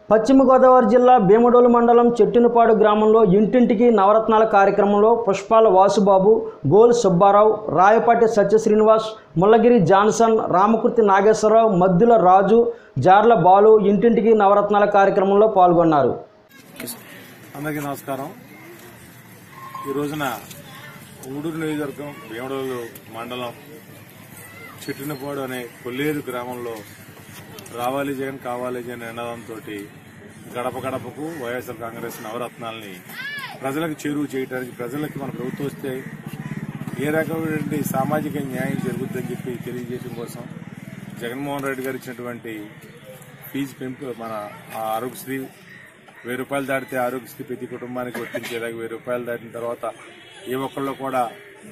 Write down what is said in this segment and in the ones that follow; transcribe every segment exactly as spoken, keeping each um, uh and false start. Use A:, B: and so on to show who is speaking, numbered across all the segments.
A: పశ్చిమ గోదావరి జిల్లా భీమడోలు మండలం చెట్టినపాడు గ్రామంలో ఇంటింటికి నవరత్నాల కార్యక్రమంలో పుష్పాల వాసుబాబు, గోల్ సుబ్బారావు, రాయపాటి సత్య శ్రీనివాస్, ముల్లగిరి జాన్సన్, రామకుర్తి నాగేశ్వరరావు, మద్దుల రాజు, జార్ల బాలు ఇంటింటికి నవరత్నాల కార్యక్రమంలో పాల్గొన్నారు.
B: అందరికీ నమస్కారం. ఈ రోజున ఊడూరు నియోజకవర్గం భీమడోలు మండలం చెట్టినపాడు అనే కొల్లేరు గ్రామంలో రావాలి జగన్ కావాలి జగన్ నినాదంతో గడప గడపకు వైఎస్ఆర్ కాంగ్రెస్ నవరత్నాలని ప్రజలకు చేరువ చేయడానికి, ప్రజలకి మన ప్రభుత్వం వస్తే ఏ రకమైనటువంటి సామాజిక న్యాయం జరుగుతుందని చెప్పి తెలియజేయడం కోసం జగన్మోహన్ రెడ్డి గారు ఇచ్చినటువంటి ఫీజు పెంపు, మన ఆరోగ్యశ్రీ వెయ్యి రూపాయలు దాటితే ఆరోగ్యశ్రీ ప్రతి కుటుంబానికి వర్తించేలాగా, వెయ్యి రూపాయలు దాటిన తర్వాత ఏ ఒక్కళ్ళు కూడా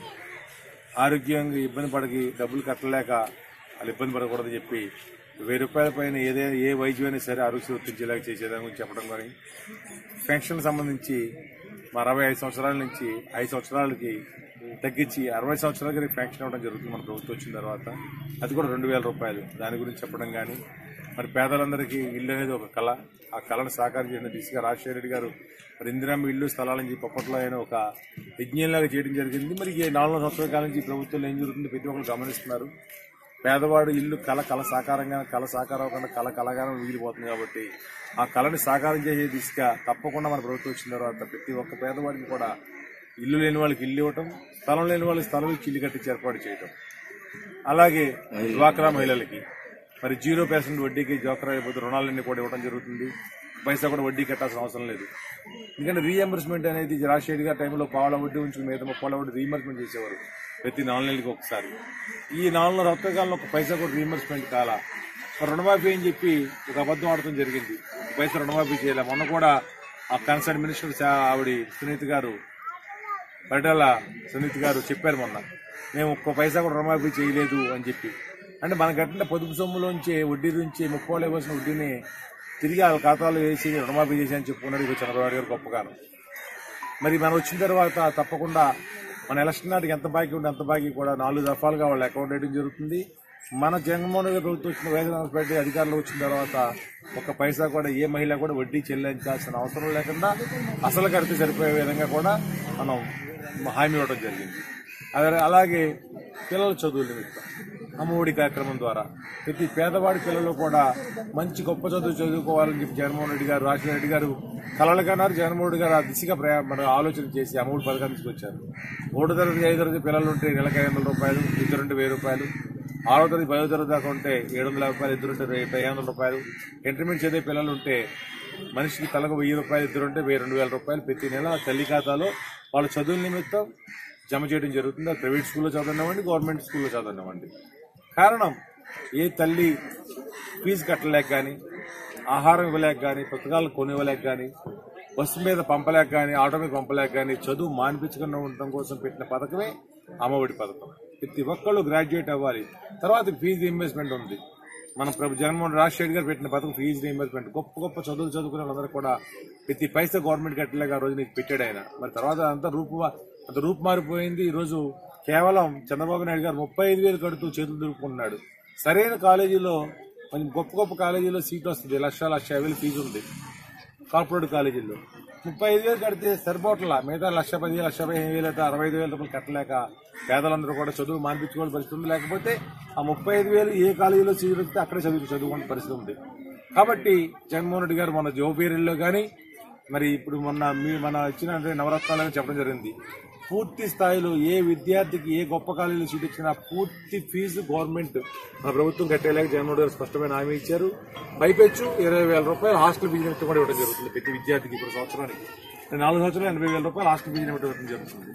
B: ఆరోగ్యంగా ఇబ్బంది పడకి డబ్బులు కట్టలేక వాళ్ళు ఇబ్బంది పడకూడదని చెప్పి వెయ్యి రూపాయల పైన ఏదైనా ఏ వైద్యమైనా సరే ఆరోగ్య వర్తించేలాగా చేసేదాని గురించి చెప్పడం కానీ, పెన్షన్ సంబంధించి అరవై ఐదు సంవత్సరాల నుంచి ఐదు సంవత్సరాలకి తగ్గించి అరవై సంవత్సరాలకి పెన్షన్ ఇవ్వడం జరుగుతుంది మన ప్రభుత్వం వచ్చిన తర్వాత. అది కూడా రెండు వేల రూపాయలు దాని గురించి చెప్పడం కానీ, మరి పేదలందరికీ ఇల్లు అనేది ఒక కళ, ఆ కళను సాకారం చేసిన దిశగా రాజశేఖర రెడ్డి గారు మరి ఇందిరమ్మ ఇల్లు స్థలాలని చెప్పి అప్పట్లో ఆయన ఒక యజ్ఞంలాగా చేయడం జరిగింది. మరి ఈ నాలుగు సంవత్సరాల కాలం నుంచి ప్రభుత్వంలో ఏం జరుగుతుంది ప్రతి ఒక్కరు గమనిస్తున్నారు. పేదవాడు ఇల్లు కళ కళ సాకారంగా కళ సాకారం అవ్వకుండా కళ కళగానే మిగిలిపోతుంది. కాబట్టి ఆ కళని సాకారం చేసే దిశగా తప్పకుండా మన ప్రభుత్వం వచ్చిన తర్వాత ప్రతి ఒక్క పేదవాడికి కూడా ఇల్లు లేని వాళ్ళకి ఇల్లు ఇవ్వటం, స్థలం లేని వాళ్ళకి స్థలం ఇచ్చి ఇల్లు కట్టించి ఏర్పాటు చేయటం. అలాగే డ్వాక్రా మహిళలకి మరి జీరో పర్సెంట్ వడ్డీకి డ్వాక్రా అయిపోతే రుణాలన్నీ కూడా ఇవ్వడం జరుగుతుంది. పైసా కూడా వడ్డీ కట్టాల్సిన అవసరం లేదు. ఎందుకంటే రీఎంబర్స్మెంట్ అనేది రాజశేఖర్ గారి టైంలో పావుల వడ్డీ ఉంచి మీద ముప్పాల వడ్డీ రీఎంబర్స్మెంట్ చేసేవారు ప్రతి నాలుగు నెలలకి ఒకసారి. ఈ నాలుగు నెలల రక్తకాలంలో ఒక పైసా కూడా రీఎంబర్స్మెంట్ కాలా. రుణమాఫీ అని చెప్పి ఒక అబద్ధం ఆడటం జరిగింది, పైసా రుణమాఫీ చేయలే. మొన్న కూడా ఆ కన్సర్న్ మినిస్టర్ ఆవిడ సునీత గారు, పరిటాల సునీత గారు చెప్పారు మొన్న, మేము ఒక్క పైసా కూడా రుణమాఫీ చేయలేదు అని చెప్పి. అంటే మన కట్టిన పొదుపు సొమ్ములోంచి వడ్డీ నుంచి ముప్పాలు ఇవ్వాల్సిన వడ్డీని తిరిగి వాళ్ళ ఖాతాలో వేసి రుణమాఫీ చేసి అని చెప్పుకున్నారు ఈ చంద్రబాబు గారు గొప్పగాను. మరి మనం వచ్చిన తర్వాత తప్పకుండా మన ఎలక్షన్ నాటికి ఎంత బాకీ ఉంటే అంత బాకీ కూడా నాలుగు దఫాలుగా వాళ్ళు అకౌంట్ వేయడం జరుగుతుంది. మన జగన్మోహన్ రెడ్డి ప్రభుత్వం వచ్చిన వైఎస్ఆర్ అధికారులు వచ్చిన తర్వాత ఒక పైసా కూడా ఏ మహిళ కూడా వడ్డీ చెల్లించాల్సిన అవసరం లేకుండా అసలు కడితే సరిపోయే విధంగా కూడా మనం హామీ ఇవ్వడం జరిగింది. అదే అలాగే పిల్లల చదువుల నిమిత్తం అమ్మఒడి కార్యక్రమం ద్వారా ప్రతి పేదవాడి పిల్లలు కూడా మంచి గొప్ప చదువు చదువుకోవాలని చెప్పి జగన్మోహన్ రెడ్డి గారు, రాజశేఖర రెడ్డి గారు కలలు కన్నారు. జగన్మోహన్ రెడ్డి గారు ఆ దిశగా మన ఆలోచన చేసి అమ్మఒడి పథకాన్ని తీసుకొచ్చారు. మూడో తరగతి ఐదు తరగతి పిల్లలు ఉంటే నెలకు ఐదు వందల రూపాయలు, ఇద్దరుంటే వెయ్యి రూపాయలు, ఆరో తరగతి పదో తరగతి దాకా ఉంటే ఏడు వందల యాభై రూపాయలు, ఇద్దరుంటే ఐదు వందల రూపాయలు, ఇంటర్మీడియట్ చదివే పిల్లలు ఉంటే మనిషికి తలకు వెయ్యి రూపాయలు, ఇద్దరుంటే వెయ్యి రెండు వేల రూపాయలు ప్రతి నెల తల్లి ఖాతాలో వాళ్ళ చదువుల నిమిత్తం జమ చేయడం జరుగుతుంది. అది ప్రైవేట్ స్కూల్లో చదవనివ్వండి, గవర్నమెంట్ స్కూల్లో చదవనివ్వండి. కారణం ఏ తల్లి ఫీజు కట్టలేక కానీ, ఆహారం ఇవ్వలేక కానీ, పుస్తకాలు కొనివ్వలేక కానీ, బస్సు మీద పంపలేక కానీ, ఆటో మీద పంపలేక కానీ చదువు మానిపించకుండా ఉండటం కోసం పెట్టిన పథకమే అమ్మఒడి పథకం. ప్రతి ఒక్కళ్ళు గ్రాడ్యుయేట్ అవ్వాలి. తర్వాత ఫీజు రీయింబర్స్మెంట్ ఉంది. మన ప్రభు జగన్మోహన్ రాజశేఖర్ గారు పెట్టిన పథకం ఫీజు రీయింబర్స్మెంట్. గొప్ప గొప్ప చదువులు చదువుకునే వాళ్ళందరూ కూడా ప్రతి పైసా గవర్నమెంట్ కట్టలేక ఆ రోజు నీకు పెట్టాడు ఆయన. మరి తర్వాత అంతా రూపు అంత రూపు మారిపోయింది. ఈ రోజు కేవలం చంద్రబాబు నాయుడు గారు ముప్పై ఐదు వేలు కడుతూ చేతులు దురుపుకుంటున్నాడు. సరైన కాలేజీలో కొంచెం గొప్ప గొప్ప కాలేజీలో సీట్ వస్తుంది, లక్ష లక్ష యాభై వేలు ఫీజు ఉంది. కార్పొరేట్ కాలేజీల్లో ముప్పై ఐదు వేలు కడితే సరిపోట్లా, మిగతా లక్ష పది లక్ష పదిహేను వేలు అయితే అరవై ఐదు వేల రూపాయలు కట్టలేక పేదలందరూ కూడా చదువు మానిపించుకోవాల్సిన పరిస్థితి ఉంది. లేకపోతే ఆ ముప్పై ఐదు వేలు ఏ కాలేజీలో సీట్ వస్తే అక్కడే చదువు చదువుకునే పరిస్థితి ఉంది. కాబట్టి జగన్మోహన్ రెడ్డి గారు మన జోపేరులో కానీ, మరి ఇప్పుడు మొన్న మీ మన ఇచ్చిన నవరత్నాలని చెప్పడం జరిగింది. పూర్తి స్థాయిలో ఏ విద్యార్థికి ఏ గొప్ప కాలేజీలో సీట్ ఇచ్చినా పూర్తి ఫీజు గవర్నమెంట్ మన ప్రభుత్వం కట్టేలాగా జగన్మోహన్ గారు స్పష్టమైన హామీ ఇచ్చారు. పైపెచ్చు ఇరవై వేల రూపాయలు హాస్టల్ ఫీజు నిమిత్తం కూడా ఇవ్వడం జరుగుతుంది ప్రతి విద్యార్థికి. ఇప్పుడు సంవత్సరానికి నాలుగు సంవత్సరాలు ఎనభై వేల రూపాయలు హాస్టల్ ఫీజు నిమిత్తం ఇవ్వడం జరుగుతుంది.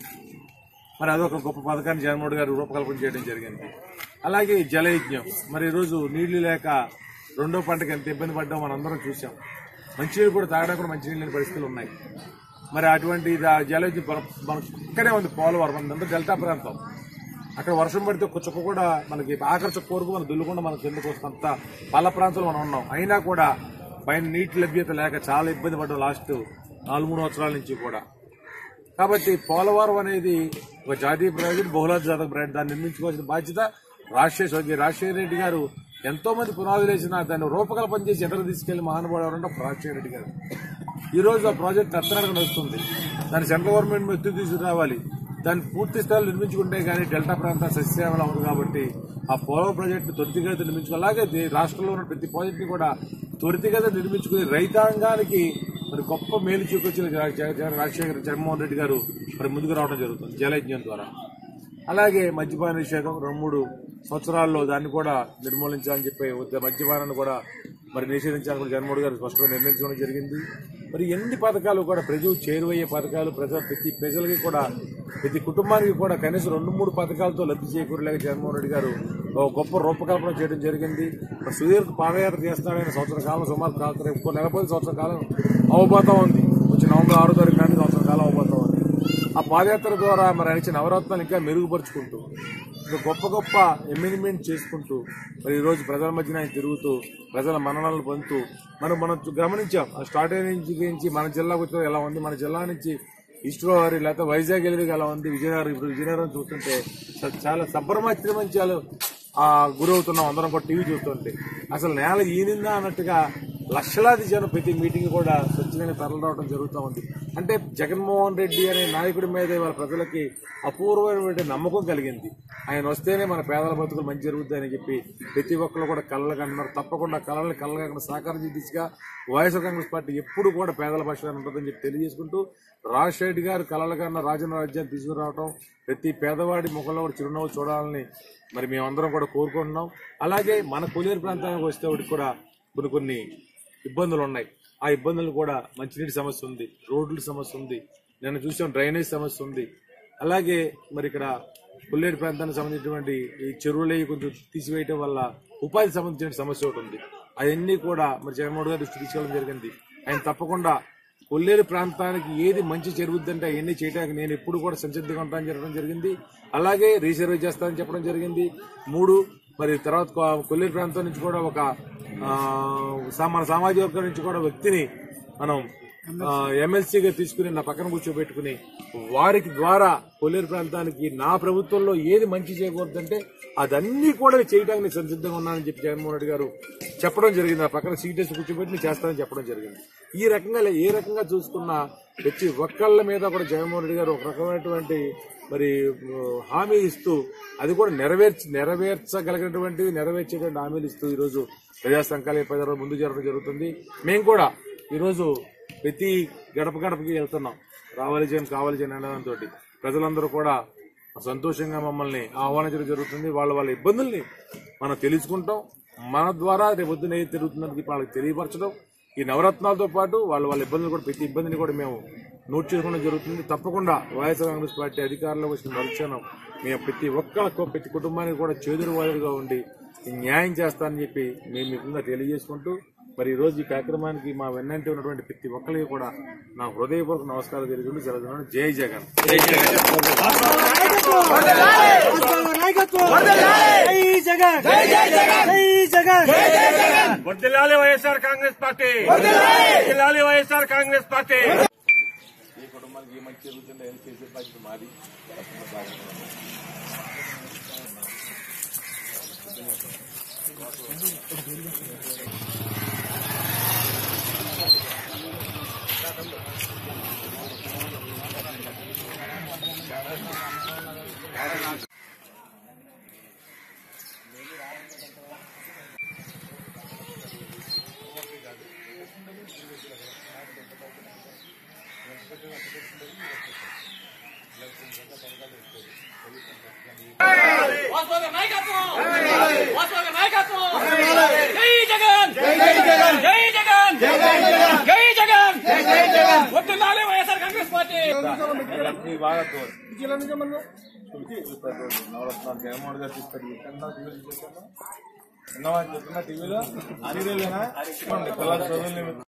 B: మరి అదొక గొప్ప పథకాన్ని జగన్మోహన్ గారు రూపకల్పన చేయడం జరిగింది. అలాగే జలయజ్ఞం, మరి ఈరోజు నీళ్లు లేక రెండో పంటకి ఎంత ఇబ్బంది పడ్డామో మనం అందరం చూసాం. మంచినీళ్ళు కూడా తాగడానికి కూడా మంచినీళ్ళు లేని పరిస్థితులు ఉన్నాయి. మరి అటువంటి జలయజ్ఞం మన ఇక్కడే ఉంది పోలవరం, అంతా డెల్టా ప్రాంతం. అక్కడ వర్షం పడితే ఒక చుక్క కూడా మనకి ఆఖరి చుక్క వరకు మనం దుల్లకుండా మనకు కిందకు వస్తున్నంత పల్ల ప్రాంతంలో మనం ఉన్నాం. అయినా కూడా పైన నీటి లభ్యత లేక చాలా ఇబ్బంది పడ్డాం లాస్ట్ నాలుగు మూడు సంవత్సరాల నుంచి కూడా. కాబట్టి పోలవరం అనేది ఒక జాతీయ ప్రాజెక్టు, బహుళ జాతీయ ప్రాజెక్టు. దాన్ని నిర్మించుకోవాల్సిన బాధ్యత రాజశేఖర రాజశేఖర రెడ్డి గారు ఎంతో మంది పునాదులు వేసిన దాన్ని రూపకల్పన చేసి ఎదురు తీసుకెళ్లి మహానుభావుడు ఎవరంటే రాజశేఖర రెడ్డి గారు. ఈ రోజు ఆ ప్రాజెక్ట్ అత్తనడగా వస్తుంది. దాన్ని సెంట్రల్ గవర్నమెంట్ ఎత్తు తీసుకురావాలి. దాన్ని పూర్తి స్థాయిలో నిర్మించుకుంటే కానీ డెల్టా ప్రాంతం సస్యశ్యామలం అవ్వదు. కాబట్టి ఆ పోలవరం ప్రాజెక్టు త్వరితగతిన నిర్మించుకో అలాగే రాష్ట్రంలో ఉన్న ప్రతి ప్రాజెక్టుని కూడా త్వరితగతిన నిర్మించుకుని రైతాంగానికి మరి గొప్ప మేలు చూపించిన రాజశేఖర జగన్మోహన్ రెడ్డి గారు మరి ముందుకు రావడం జరుగుతుంది జలయజ్ఞం ద్వారా. అలాగే మద్యపాన నిషేధం రెండు మూడు సంవత్సరాల్లో దాన్ని కూడా నిర్మూలించాలని చెప్పి మద్యపానాన్ని కూడా మరి నిషేధించాలని కూడా జగన్మోహన్ గారు స్పష్టంగా నిర్ణయించడం జరిగింది. మరి ఎన్ని పథకాలు కూడా ప్రజలు చేరువయ్యే పథకాలు ప్రజల ప్రతి ప్రజలకి కూడా ప్రతి కుటుంబానికి కూడా కనీసం రెండు మూడు పథకాలతో లబ్ధి చేకూరలేక జగన్మోహన్ రెడ్డి గారు ఒక గొప్ప రూపకల్పన చేయడం జరిగింది. సుదీర్ఘ పాదయాత్ర చేస్తాడని సంవత్సర కాలం సుమారు నెలపోయిన సంవత్సర కాలం అవబోతా ఉంది. వచ్చి నవంబర్ ఆరో తారీఖు నాటి సంవత్సర కాలం అవబోతా ఉంది. ఆ పాదయాత్ర ద్వారా మరి ఆయన నవరత్నాలు ఇంకా మెరుగుపరుచుకుంటూ ఇంకా గొప్ప గొప్ప ఎమ్యూనిమెంట్ చేసుకుంటూ మరి ఈ రోజు ప్రజల మధ్యన ఆయన తిరుగుతూ ప్రజల మన్ననలు పొందుతూ మనం మనం గమనించాం. ఆ స్టార్ట్ నుంచి మన జిల్లాకు వచ్చే ఎలా ఉంది, మన జిల్లా నుంచి ఈస్ట్ గోదావరి లేకపోతే వైజాగ్ వెళ్ళేది ఎలా ఉంది, విజయనగరం ఇప్పుడు విజయనగరం చూస్తుంటే చాలా సంభ్రమాశ్రమించాలు ఆ గురవుతున్నాం అందరం కూడా టీవీ చూస్తుంటే. అసలు నేల ఈనిందా అన్నట్టుగా లక్షలాది జనం ప్రతి మీటింగ్ కూడా స్వచ్ఛంగా తరలి రావడం జరుగుతూ ఉంది. అంటే జగన్మోహన్ రెడ్డి అనే నాయకుడి మీద వాళ్ళ ప్రజలకి అపూర్వమైన నమ్మకం కలిగింది. ఆయన వస్తేనే మన పేదల బతుకులు మంచి జరుగుతాయి అని చెప్పి ప్రతి ఒక్కరు కూడా కళ్ళగా అన్నారు. తప్పకుండా కళల్ని కళ్ళగా సాకారం దిశగా వైఎస్ఆర్ కాంగ్రెస్ పార్టీ ఎప్పుడు కూడా పేదల పక్షాన ఉంటుందని చెప్పి తెలియజేసుకుంటూ రాజశేఖర రెడ్డి గారు కళలుగా రాజన్న రాజ్యాన్ని తీసుకురావడం ప్రతి పేదవాడి ముఖంలో కూడా చిరునవ్వు చూడాలని మరి మేమందరం కూడా కోరుకుంటున్నాం. అలాగే మన కొలేరు ప్రాంతానికి వస్తే ఒకటి కూడా కొన్ని కొన్ని ఇబ్బందులు ఉన్నాయి. ఆ ఇబ్బందులు కూడా మంచినీటి సమస్య ఉంది, రోడ్ల సమస్య ఉంది, నేను చూసాం డ్రైనేజ్ సమస్య ఉంది. అలాగే మరి ఇక్కడ కొల్లేరు ప్రాంతానికి సంబంధించినటువంటి ఈ చెరువులే కొంచెం తీసివేయటం వల్ల ఉపాధి సంబంధించిన సమస్య ఒకటి ఉంది. అవన్నీ కూడా మరి జగన్మోహన్ గారు దృష్టి తీసుకోవడం జరిగింది. ఆయన తప్పకుండా కొల్లేరు ప్రాంతానికి ఏది మంచి జరుగుద్దంటే అవన్నీ చేయడానికి నేను ఎప్పుడు కూడా సంసిద్ధంగా ఉంటానని చెప్పడం జరిగింది. అలాగే రీసర్వే చేస్తానని చెప్పడం జరిగింది. మూడు మరి తర్వాత కొల్లేరు ప్రాంతం నుంచి కూడా ఒక మన సామాజిక వర్గం నుంచి కూడా వ్యక్తిని మనం ఎమ్మెల్సీగా తీసుకుని నా పక్కన కూర్చోబెట్టుకుని వారికి ద్వారా కొల్లేరు ప్రాంతానికి నా ప్రభుత్వంలో ఏది మంచి చేయకూడదంటే అదన్నీ కూడా చేయడానికి సంసిద్ధంగా ఉన్నానని చెప్పి జగన్మోహన్ రెడ్డి గారు చెప్పడం జరిగింది. నా పక్కన సీటేసి కూర్చోబెట్టి చేస్తానని చెప్పడం జరిగింది. ఈ రకంగా ఏ రకంగా చూసుకున్నా ప్రతి ఒక్కళ్ళ మీద కూడా జగన్మోహన్ రెడ్డి గారు ఒక రకమైనటువంటి మరి హామీ ఇస్తూ అది కూడా నెరవేర్చి నెరవేర్చగలిగినటువంటివి నెరవేర్చేటువంటి హామీలు ఇస్తూ ఈరోజు ప్రజా సంకల్ప ముందు జరగడం జరుగుతుంది. మేము కూడా ఈరోజు ప్రతి గడప గడపకి వెళ్తున్నాం. రావాలి జగన్ కావాలి జగన్ అనడంతో ప్రజలందరూ కూడా సంతోషంగా మమ్మల్ని ఆహ్వానించడం జరుగుతుంది. వాళ్ళ వాళ్ళ ఇబ్బందుల్ని మనం తెలుసుకుంటాం. మన ద్వారా రేపొద్దున ఏది తిరుగుతుందని వాళ్ళకి తెలియపరచడం, ఈ నవరత్నాలతో పాటు వాళ్ళ వాళ్ళ ఇబ్బందులు కూడా ప్రతి ఇబ్బందిని కూడా మేము నోట్ చేసుకోవడం జరుగుతుంది. తప్పకుండా వైఎస్ఆర్ కాంగ్రెస్ పార్టీ అధికారంలో వచ్చిన మరుక్షణం మేము ప్రతి ఒక్కరికి ప్రతి కుటుంబానికి కూడా చేదురు వాదురుగా ఉండి న్యాయం చేస్తానని చెప్పి మేము ముఖ్యంగా తెలియజేసుకుంటూ మరి ఈ రోజు ఈ కార్యక్రమానికి మా వెన్నంటి ఉన్నటువంటి ప్రతి ఒక్కరికి కూడా నా హృదయపూర్వక నమస్కారం తెలియజేసి సెలవు. జై జగన్.
C: వర్ధిల్లాలి వైఎస్ఆర్ కాంగ్రెస్ పార్టీ, వర్ధిల్లాలి వైఎస్ఆర్ కాంగ్రెస్ పార్టీ.
B: ఈ కుటుంబానికి ఏ మంచి జరుగుతుందో ఏం చేసే బాధ్యత మాది.
D: వాస్తవ నాయకత్వం, వాస్తవ నాయకత్వం. జై జగన్, జై జగన్, జై జగన్, జై జగన్, జై జగన్. వర్ధిల్లాలి వైఎస్ఆర్ కాంగ్రెస్ పార్టీ.
B: బాగా నవరత్నాలు జగన్మోహన్ గారు తీసుకొని టీవీలో చెప్తున్నా టీవీలో అనిరేనా పిల్లల చదువులు